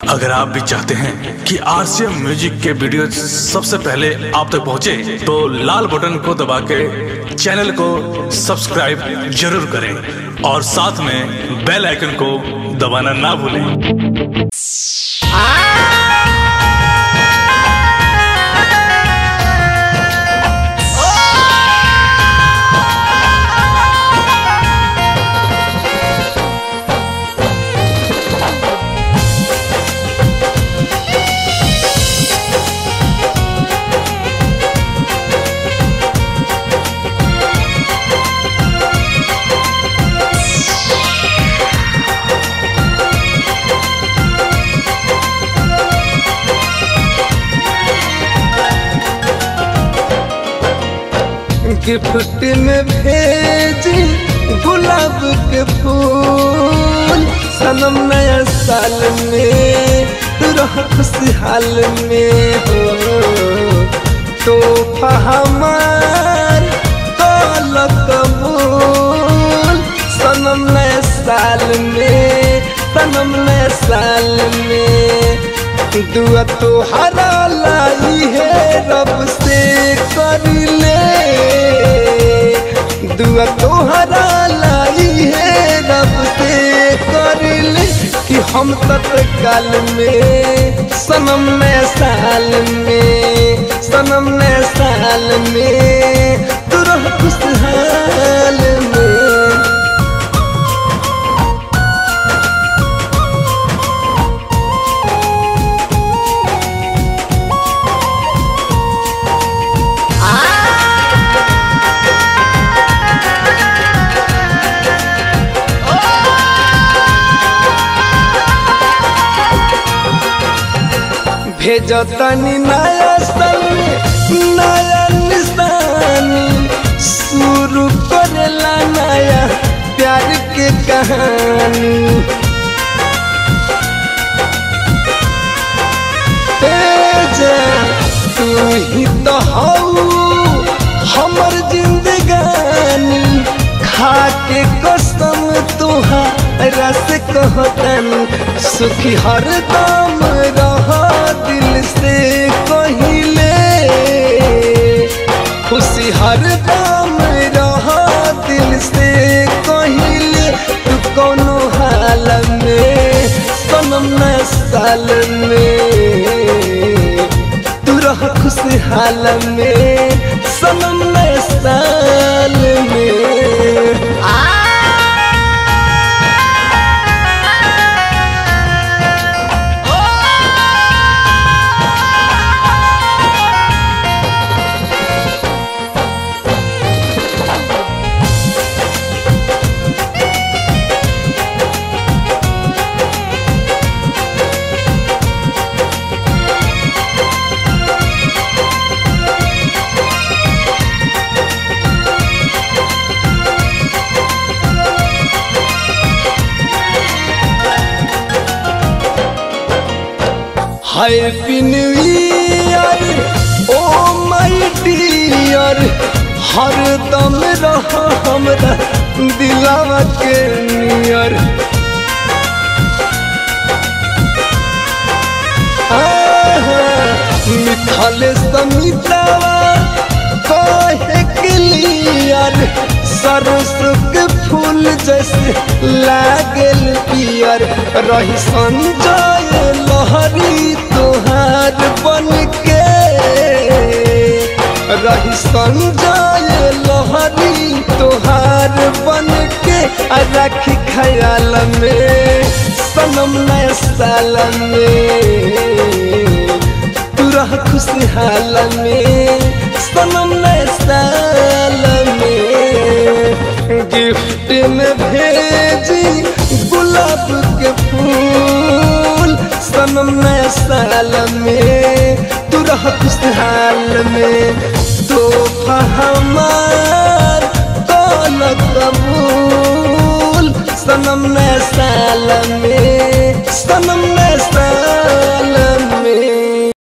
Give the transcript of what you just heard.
अगर आप भी चाहते हैं कि आरसीएम म्यूजिक के वीडियो सबसे पहले आप तक पहुंचे, तो लाल बटन को दबा के चैनल को सब्सक्राइब जरूर करें और साथ में बेल आइकन को दबाना ना भूलें। गिफ्ट में भेजी गुलाब के फूल, सनम नया साल में रह खुशहाल में हो। तोहफा हमार कल कबूल, सनम नया साल में, सनम नया साल में। दुआ तोहरा लाई है रब से कर ले, दुआ तोहरा लाई है रब से कर ले कि हम तत्काल में सनम नया साल में, सनम नया साल में तू रह खुशहाल में। भेजतनी नया साल नया निशानी, शुरू करेला नया प्यार के कहानी। तू ही तो हऊ हमर जिंदगानी, खा के कसम तुहारा से कहतनी, सुखी हरदम रह दिल से कहिले, खुशी हरदम रह दिल से कहिले। तू कोनो हाल में सनम नया साल में तू रह खुशहाल में, सनम नया साल में। Happy new year oh my dear, हरदम रह हमरा दिलवा के नियर। मिथल समितावा कहे क्लियर, सरसों के फूल जैसे लागल पियर। रही संजय लहरी तोहार बन के, रही संजय लहरी तोहार बन के, राखी ख्याल में सनम नया साल में तू रह खुशहाल में, सनम नया साल में। गिफ्ट में भेजी गुलाब के फूल, सनम नया साल में तू रह खुशहाल में। तोहफा हमार कल कबूल, सनम नया साल में, सनम नया साल